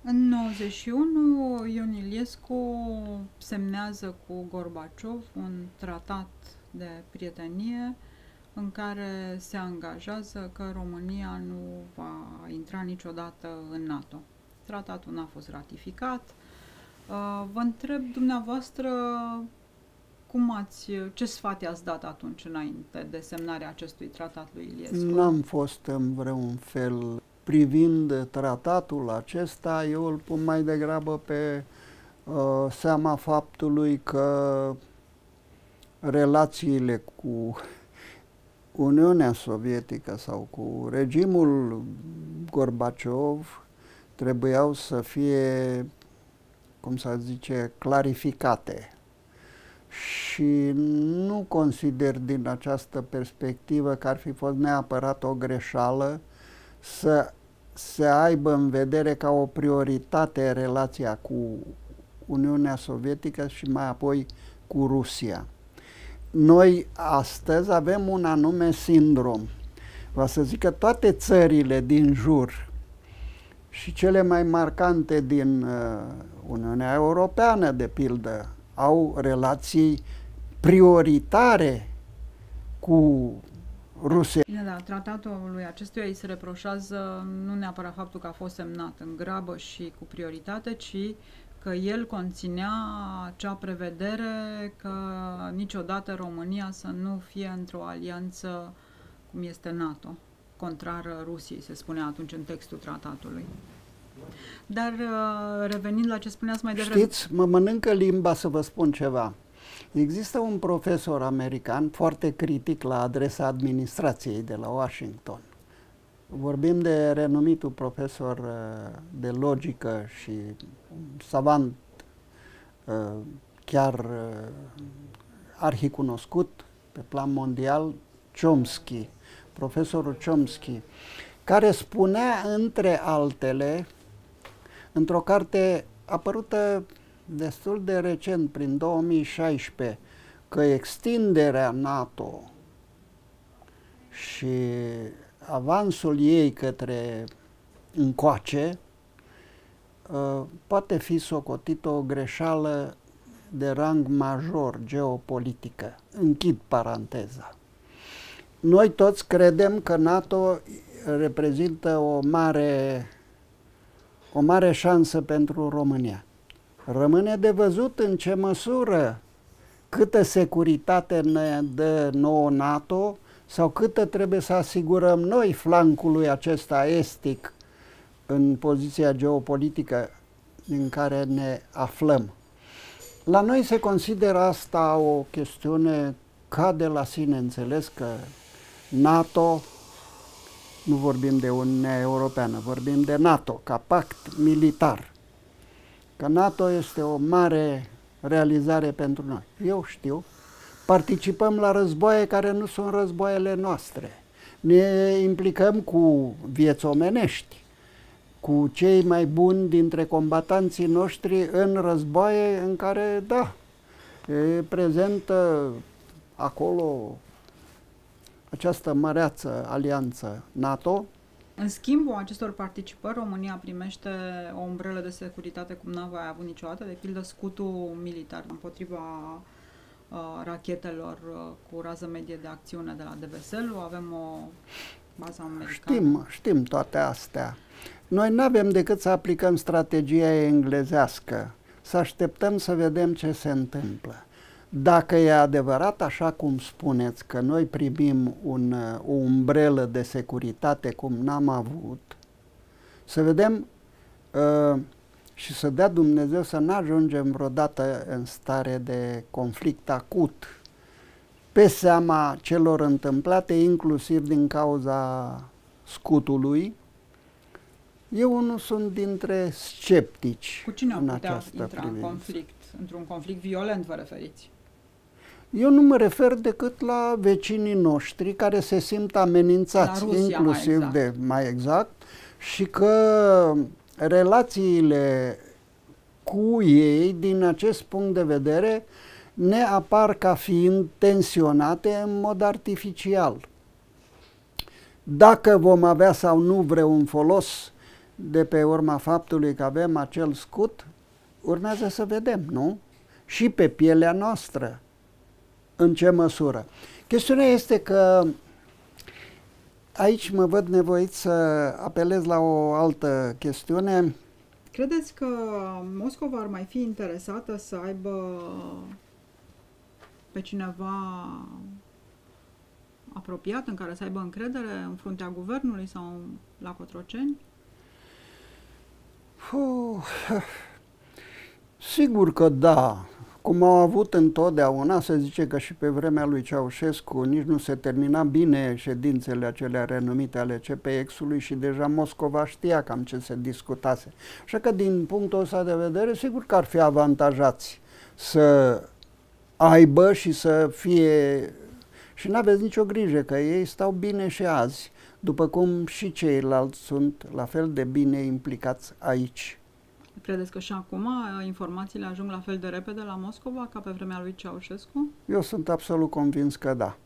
În 91, Ion Iliescu semnează cu Gorbaciov un tratat de prietenie în care se angajează că România nu va intra niciodată în NATO. Tratatul n-a fost ratificat. Vă întreb dumneavoastră ce sfat i-ați dat atunci înainte de semnarea acestui tratat lui Iliescu? N-am fost în vreun fel privind tratatul acesta, eu îl pun mai degrabă pe seama faptului că relațiile cu Uniunea Sovietică sau cu regimul Gorbaciov trebuiau să fie, cum să zice, clarificate. Și nu consider din această perspectivă că ar fi fost neapărat o greșeală să se aibă în vedere ca o prioritate relația cu Uniunea Sovietică și mai apoi cu Rusia. Noi astăzi avem un anume sindrom. Vreau să zic că toate țările din jur și cele mai marcante din Uniunea Europeană, de pildă, au relații prioritare cu Rusia. Bine, dar tratatul lui acestuia îi se reproșează nu neapărat faptul că a fost semnat în grabă și cu prioritate, ci că el conținea acea prevedere că niciodată România să nu fie într-o alianță cum este NATO, contrară Rusiei, se spunea atunci în textul tratatului. Dar revenind la ce spuneați mai devreme... Știți, mă mănâncă limba să vă spun ceva. Există un profesor american foarte critic la adresa administrației de la Washington. Vorbim de renumitul profesor de logică și savant, chiar arhicunoscut pe plan mondial, Chomsky, profesorul Chomsky, care spunea, între altele, într-o carte apărută destul de recent, prin 2016, că extinderea NATO și avansul ei către încoace poate fi socotit o greșeală de rang major geopolitică. Închid paranteza. Noi toți credem că NATO reprezintă o mare șansă pentru România. Rămâne de văzut în ce măsură, câtă securitate ne dă nouă NATO sau câtă trebuie să asigurăm noi flancului acesta estic în poziția geopolitică în care ne aflăm. La noi se consideră asta o chestiune ca de la sine înțeles că NATO, nu vorbim de Uniunea Europeană, vorbim de NATO ca pact militar. Că NATO este o mare realizare pentru noi. Eu știu, participăm la războaie care nu sunt războaiele noastre. Ne implicăm cu vieți omenești, cu cei mai buni dintre combatanții noștri în războaie în care, da, e prezentă acolo această măreață alianță NATO. În schimbul acestor participări, România primește o umbrelă de securitate cum n-a mai avut niciodată, de pildă scutul militar împotriva rachetelor cu rază medie de acțiune de la DVSL. Avem o bază americană. Știm toate astea. Noi nu avem decât să aplicăm strategia englezească, să așteptăm să vedem ce se întâmplă. Dacă e adevărat, așa cum spuneți, că noi primim o umbrelă de securitate cum n-am avut, să vedem și să dea Dumnezeu să nu ajungem vreodată în stare de conflict acut pe seama celor întâmplate, inclusiv din cauza scutului. Eu nu sunt dintre sceptici. Cu cine în putea această intra în conflict? Într-un conflict violent, vă referiți? Eu nu mă refer decât la vecinii noștri care se simt amenințați, la Rusia, inclusiv mai exact, și că relațiile cu ei, din acest punct de vedere, ne apar ca fiind tensionate în mod artificial. Dacă vom avea sau nu vreun folos de pe urma faptului că avem acel scut, urmează să vedem, nu? Și pe pielea noastră, în ce măsură. Chestiunea este că aici mă văd nevoit să apelez la o altă chestiune. Credeți că Moscova ar mai fi interesată să aibă pe cineva apropiat, în care să aibă încredere în fruntea guvernului sau la Cotroceni? Sigur că da. Cum au avut întotdeauna, se zice că și pe vremea lui Ceaușescu nici nu se termina bine ședințele acelea renumite ale CPX-ului și deja Moscova știa cam ce se discutase. Așa că din punctul ăsta de vedere, sigur că ar fi avantajați să aibă și să fie... Și n-aveți nicio grijă că ei stau bine și azi, după cum și ceilalți sunt la fel de bine implicați aici. Credeți că și acum informațiile ajung la fel de repede la Moscova ca pe vremea lui Ceaușescu? Eu sunt absolut convins că da.